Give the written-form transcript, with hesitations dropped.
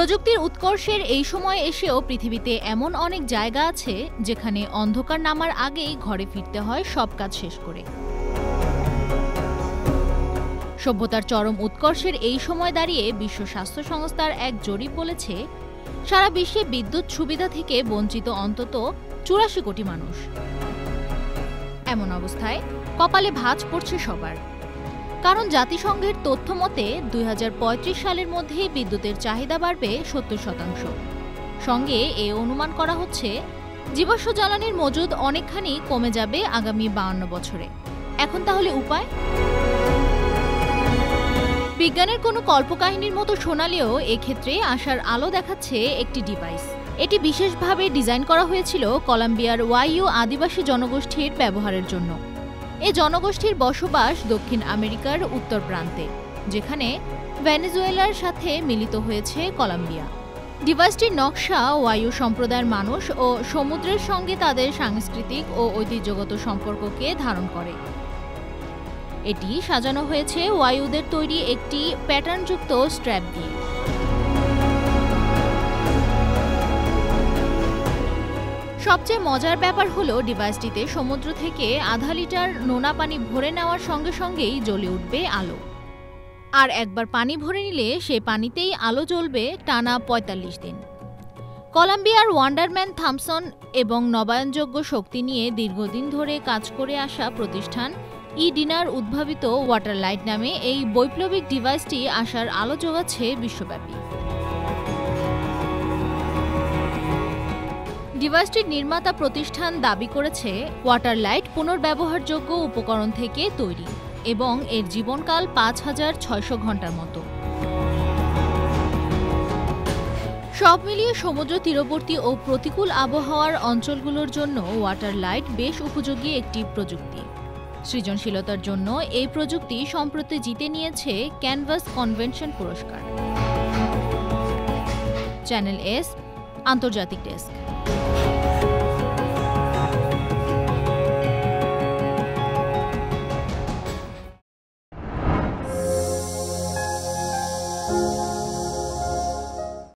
প্রযুক্তির উৎকর্ষের এই সময় এসেও পৃথিবীতে এমন অনেক জায়গা আছে যেখানে অন্ধকার নামার আগেই ঘরে ফিরতে হয় সব কাজ শেষ করে। সভ্যতার চরম উৎকর্ষের এই সময় দাঁড়িয়ে বিশ্ব স্বাস্থ্য সংস্থার এক জরিপ বলেছে, সারা বিশ্বে বিদ্যুৎ সুবিধা থেকে বঞ্চিত অন্তত ৮৪ কোটি মানুষ। এমন অবস্থায় কপালে ভাঁজ পড়ছে সবার। কারণ জাতিসংঘের তথ্য মতে ২০৩৫ সালের মধ্যে বিদ্যুতের চাহিদা বাড়বে ৭০%। সঙ্গে এ অনুমান করা হচ্ছে জীবাশ্ম জ্বালানির মজুদ অনেকখানি কমে যাবে আগামী ৫২ বছরে। এখন তাহলে উপায়? বিজ্ঞানের কোনো কল্পকাহিনীর মতো শোনালেও এক্ষেত্রে আশার আলো দেখাচ্ছে একটি ডিভাইস। এটি বিশেষভাবে ডিজাইন করা হয়েছিল কলম্বিয়ার ওয়াইউ আদিবাসী জনগোষ্ঠীর ব্যবহারের জন্য। এ জনগোষ্ঠীর বসবাস দক্ষিণ আমেরিকার উত্তর প্রান্তে, যেখানে ভেনেজুয়েলার সাথে মিলিত হয়েছে কলম্বিয়া। ডিভাইসটির নকশা ওয়াইউ সম্প্রদায়ের মানুষ ও সমুদ্রের সঙ্গে তাদের সাংস্কৃতিক ও ঐতিহ্যগত সম্পর্ককে ধারণ করে। এটি সাজানো হয়েছে ওয়াইউদের তৈরি একটি প্যাটার্নযুক্ত স্ট্র্যাপ দিয়ে। সবচেয়ে মজার ব্যাপার হলো ডিভাইসটিতে সমুদ্র থেকে আধা লিটার নোনা পানি ভরে নেওয়ার সঙ্গে সঙ্গেই জ্বলে উঠবে আলো। আর একবার পানি ভরে নিলে সে পানিতেই আলো জ্বলবে টানা ৪৫ দিন। কলম্বিয়ার ওয়ান্ডারম্যান থমসন এবং নবায়নযোগ্য শক্তি নিয়ে দীর্ঘদিন ধরে কাজ করে আসা প্রতিষ্ঠান ই-ডিনার উদ্ভাবিত ওয়াটার লাইট নামে এই বৈপ্লবিক ডিভাইসটি আশার আলো যোগাচ্ছে বিশ্বব্যাপী। ডিভাইসটির নির্মাতা প্রতিষ্ঠান দাবি করেছে, ওয়াটার লাইট পুনর্ব্যবহারযোগ্য উপকরণ থেকে তৈরি এবং এর জীবনকাল ৫৬০০ ঘন্টার মতো। সব মিলিয়ে সমুদ্র তীরবর্তী ও প্রতিকূল আবহাওয়ার অঞ্চলগুলোর জন্য ওয়াটার লাইট বেশ উপযোগী একটি প্রযুক্তি। সৃজনশীলতার জন্য এই প্রযুক্তি সম্প্রতি জিতে নিয়েছে ক্যানভাস কনভেনশন পুরস্কার। চ্যানেল এস আন্তর্জাতিক ডেস্ক।